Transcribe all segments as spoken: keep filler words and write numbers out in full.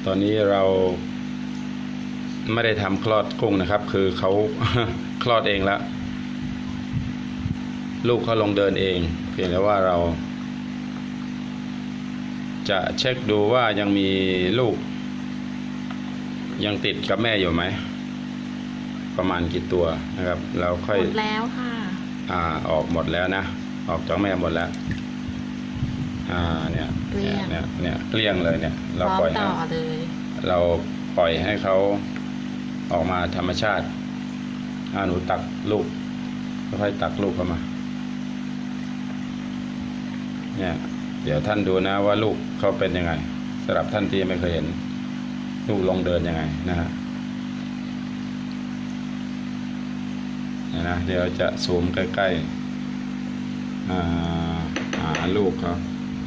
ตอนนี้เราไม่ได้ทำคลอดกุ้งนะครับคือเขา คลอดเองแล้วลูกเขาลงเดินเองเพียงแต่ว่าเราจะเช็คดูว่ายังมีลูกยังติดกับแม่อยู่ไหมประมาณกี่ตัวนะครับเราค่อยหมดแล้วค่ะอ่าออกหมดแล้วนะออกจากแม่หมดแล้วอ่าเนี่ยเนี่ยเนี่ยเนี่ยเกลี้ยงเลยเนี่ยเราปล่อยให้เราปล่อยให้เขาออกมาธรรมชาติถ้าหนูตักลูกค่อยๆตักลูกเข้ามาเนี่ยเดี๋ยวท่านดูนะว่าลูกเขาเป็นยังไงสำหรับท่านที่ไม่เคยเห็นลูกลงเดินยังไงนะฮะนะเดี๋ยวจะซูมใกล้ๆอ่าหาลูกเขา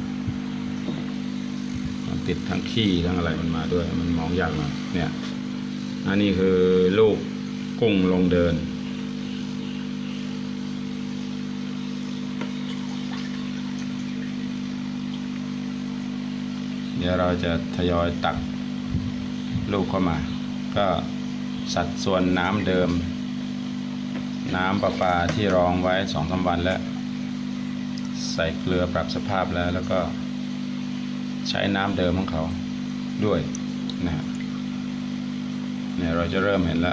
ติดทั้งขี้ทั้งอะไรมันมาด้วยมันมองยากหน่อยเนี่ยอันนี้คือลูกกุ้งลงเดินเดี๋ยวเราจะทยอยตักลูกเข้ามาก็สัดส่วนน้ำเดิมน้ำประปาที่รองไว้สองสามวันแล้วใส่เกลือปรับสภาพแล้วแล้วก็ใช้น้ำเดิมของเขาด้วยนะฮะเนี่ยเราจะเริ่มเห็นแล้ว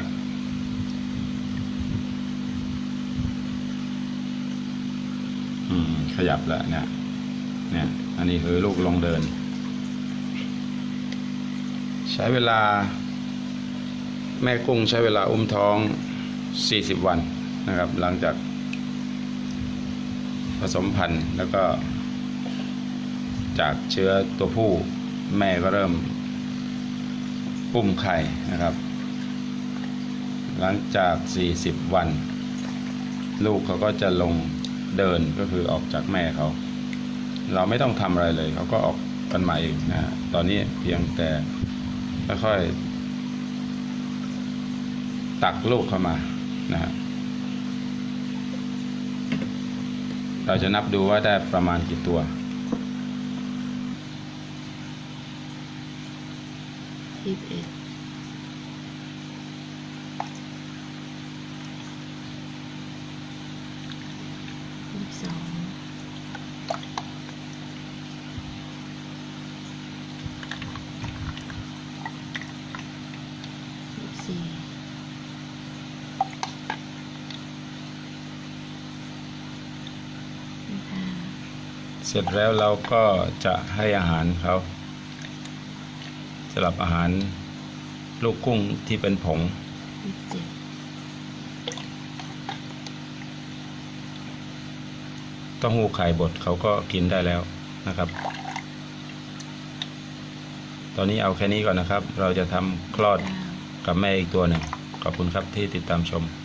อืมขยับแล้วเนี่ยเนี่ยอันนี้คือลูกลงเดินใช้เวลาแม่กุ้งใช้เวลาอุ้มท้องสี่สิบวันนะครับหลังจากผสมพันธุ์แล้วก็จากเชื้อตัวผู้แม่ก็เริ่มปุ้มไข่นะครับหลังจากสี่สิบวันลูกเขาก็จะลงเดินก็คือออกจากแม่เขาเราไม่ต้องทำอะไรเลยเขาก็ออกกันมาเองนะตอนนี้เพียงแต่ค่อยๆตักลูกเข้ามานะฮะเราจะนับดูว่าได้ประมาณกี่ตัวยี่สิบเอ็ดยี่สิบสองยี่สิบสี่เสร็จแล้วเราก็จะให้อาหารเขาสำหรับอาหารลูกกุ้งที่เป็นผงเต้าหู้ไข่บดเขาก็กินได้แล้วนะครับตอนนี้เอาแค่นี้ก่อนนะครับเราจะทำคลอดกับแม่อีกตัวหนึ่งขอบคุณครับที่ติดตามชม